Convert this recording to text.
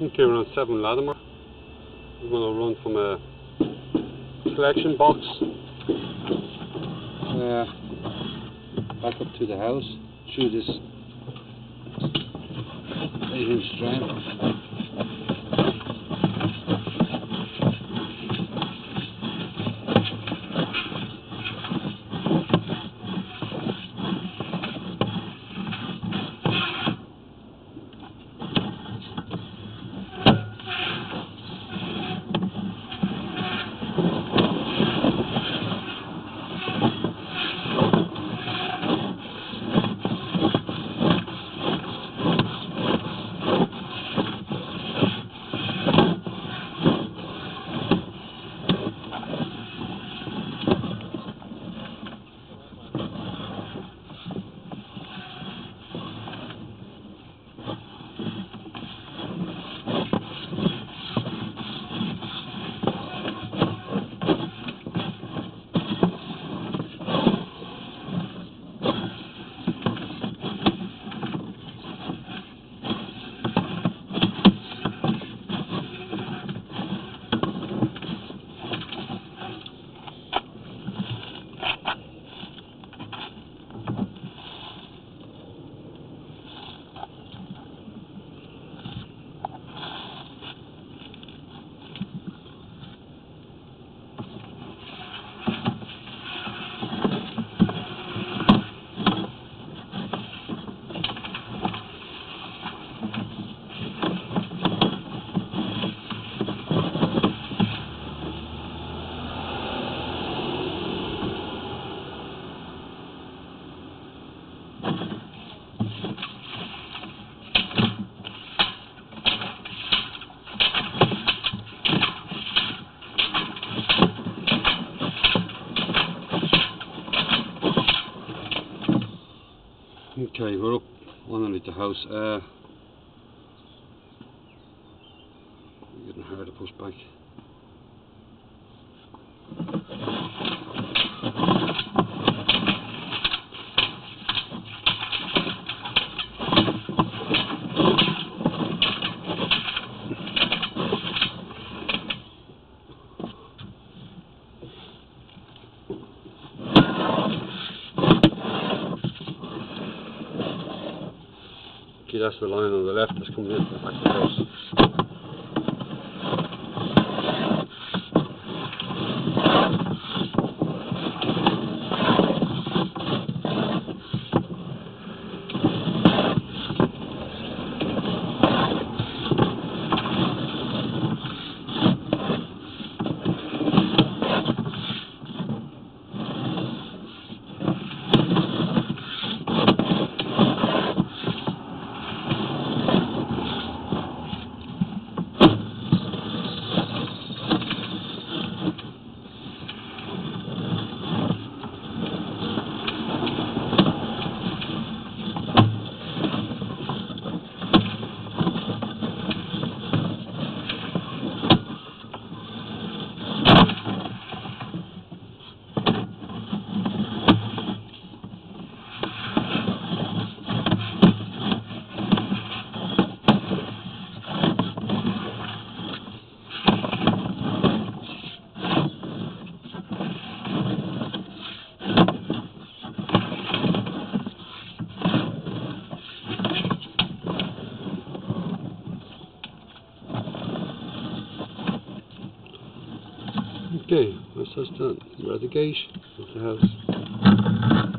Okay, we're on 7 Latimer. We're going to run from a collection box back up to the house through this 8-inch drain. Okay, we're up underneath the house. Getting hard to push back. Okay, that's the line on the left that's coming in from the back of the house. Okay, that's us done. We're at the gate of the house.